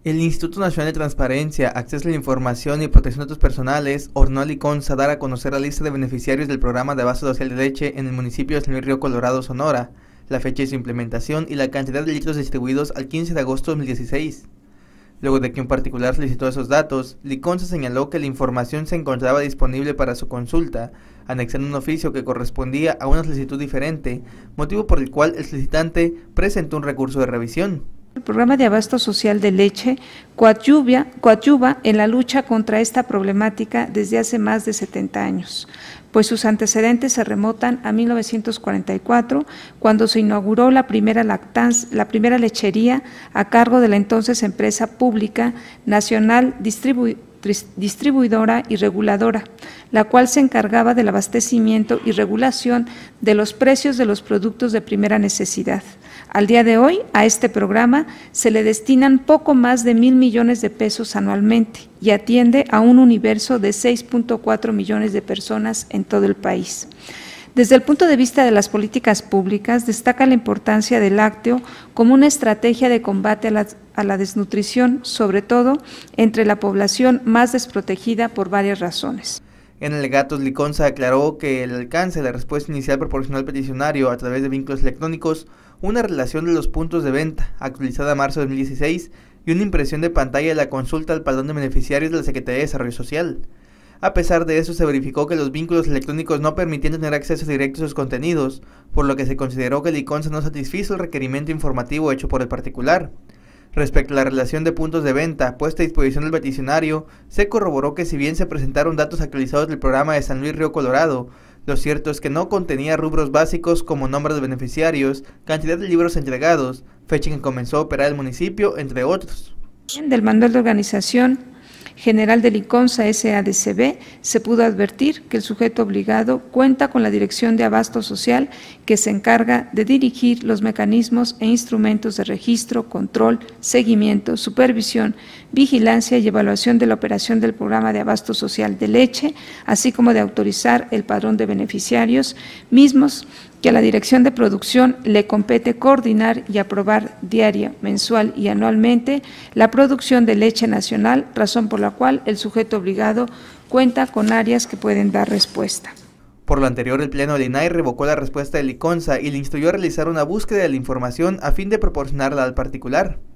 El Instituto Nacional de Transparencia, Acceso a la Información y Protección de Datos Personales ordenó a Liconsa dar a conocer la lista de beneficiarios del programa de abasto social de leche en el municipio de San Luis Río Colorado, Sonora, la fecha de su implementación y la cantidad de litros distribuidos al 15 de agosto de 2016. Luego de que un particular solicitó esos datos, Liconsa señaló que la información se encontraba disponible para su consulta, anexando un oficio que correspondía a una solicitud diferente, motivo por el cual el solicitante presentó un recurso de revisión. El programa de abasto social de leche coadyuva en la lucha contra esta problemática desde hace más de 70 años, pues sus antecedentes se remontan a 1944, cuando se inauguró la primera lechería a cargo de la entonces empresa pública Nacional Distribuidora y Reguladora, la cual se encargaba del abastecimiento y regulación de los precios de los productos de primera necesidad. Al día de hoy, a este programa se le destinan poco más de 1,000 millones de pesos anualmente y atiende a un universo de 6.4 millones de personas en todo el país. Desde el punto de vista de las políticas públicas, destaca la importancia del lácteo como una estrategia de combate a la desnutrición, sobre todo entre la población más desprotegida por varias razones. En alegatos, Liconsa aclaró que el alcance de la respuesta inicial proporcionó al peticionario a través de vínculos electrónicos una relación de los puntos de venta, actualizada a marzo de 2016, y una impresión de pantalla de la consulta al padrón de beneficiarios de la Secretaría de Desarrollo Social. A pesar de eso, se verificó que los vínculos electrónicos no permitían tener acceso directo a sus contenidos, por lo que se consideró que Liconsa no satisfizo el requerimiento informativo hecho por el particular. Respecto a la relación de puntos de venta puesta a disposición del peticionario, se corroboró que si bien se presentaron datos actualizados del programa de San Luis Río Colorado, lo cierto es que no contenía rubros básicos como nombres de beneficiarios, cantidad de libros entregados, fecha en que comenzó a operar el municipio, entre otros. Del manual de organización general de Liconsa SADCB se pudo advertir que el sujeto obligado cuenta con la Dirección de Abasto Social, que se encarga de dirigir los mecanismos e instrumentos de registro, control, seguimiento, supervisión, vigilancia y evaluación de la operación del programa de abasto social de leche, así como de autorizar el padrón de beneficiarios mismos que a la Dirección de Producción le compete coordinar y aprobar diaria, mensual y anualmente la producción de leche nacional, razón por la cual el sujeto obligado cuenta con áreas que pueden dar respuesta. Por lo anterior, el Pleno del INAI revocó la respuesta de Liconsa y le instruyó a realizar una búsqueda de la información a fin de proporcionarla al particular.